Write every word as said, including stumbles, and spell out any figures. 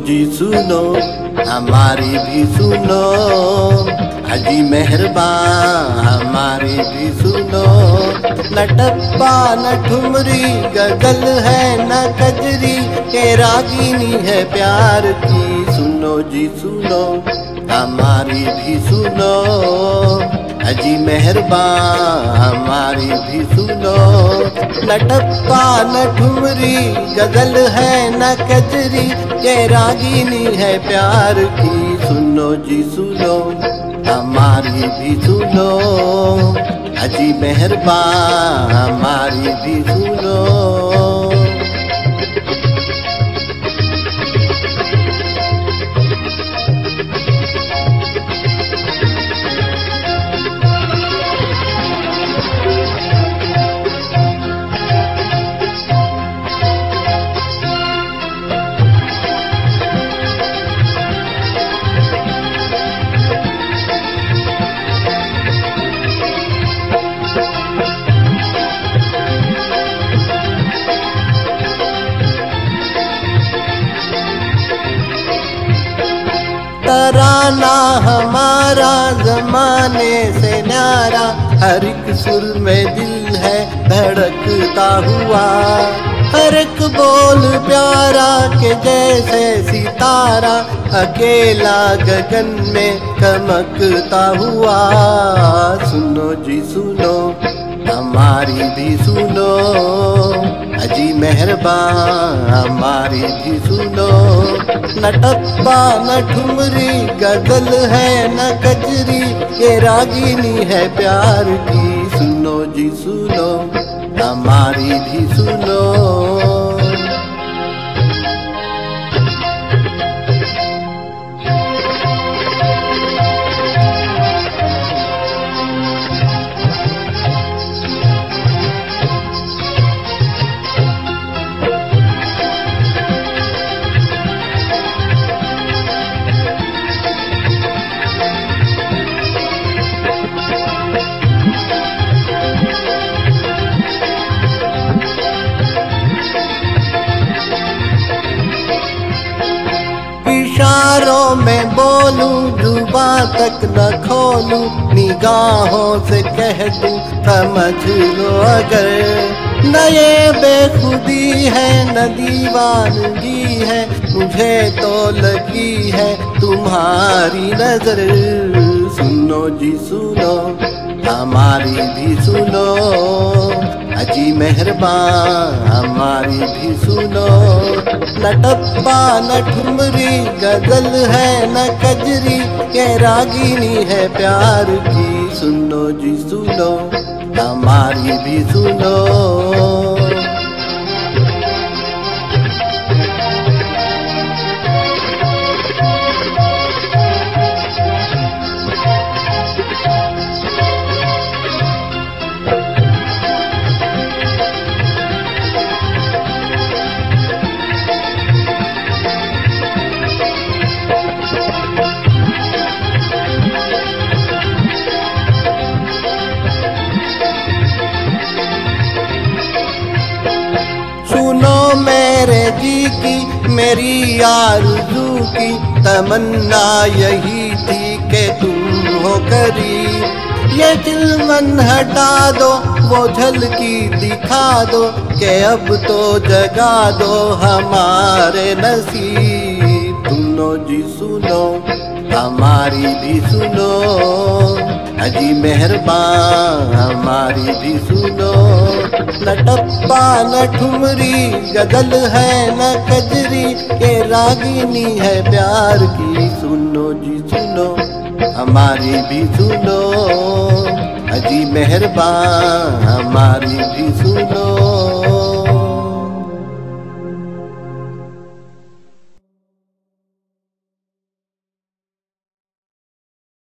जी सुनो, हमारी भी सुनो, अजी मेहरबान हमारी भी सुनो। न टप्पा न ठुमरी गजल है न कजरी, के रागिनी है प्यार की। सुनो जी सुनो, हमारी भी सुनो, अजी मेहरबान हमारी भी सुनो। न टप्पा न ठुमरी गजल है न कजरी, ये रागिनी है प्यार की। सुनो जी सुनो, हमारी भी सुनो, अजी मेहरबान हमारी भी सुनो। तराना हमारा जमाने से न्यारा, हर एक सुर में दिल है धड़कता हुआ। हर एक बोल प्यारा के जैसे सितारा, अकेला गगन में चमकता हुआ। सुनो जी सुनो, हमारी भी सुनो, अजी मेहरबान हमारी भी सुनो। न टप्पा न ठुमरी गजल है न कजरी, ये रागिनी है प्यार की। सुनो जी सुनो, हमारी भी सुनो। इशारों में बोलूं जुबां तक न खोलूं, निगाहों से कह दूं समझ लो अगर। न ये बेखुदी है न दीवानगी है, मुझे तो लगी है तुम्हारी नजर। सुनो जी सुनो, हमारी भी सुनो, अजी मेहरबान हमारी भी सुनो। न टप्पा न ठुमरी गजल है न कजरी, ये रागिनी है प्यार की। सुनो जी सुनो, हमारी भी सुनो। सुनो मेरे जी की, मेरी आरज़ू की तमन्ना यही थी कि तुम हो करीब। ये चिलमन हटा दो, वो झलकी दिखा दो, कि अब तो जगा दो हमारे नसीब। सुनो जी सुनो, हमारी भी सुनो, अजी मेहरबान हमारी भी सुनो। न टप्पा न ठुमरी गजल है न कजरी, ये रागिनी है प्यार की। सुनो जी सुनो, हमारी भी सुनो, अजी मेहरबान हमारी भी सुनो।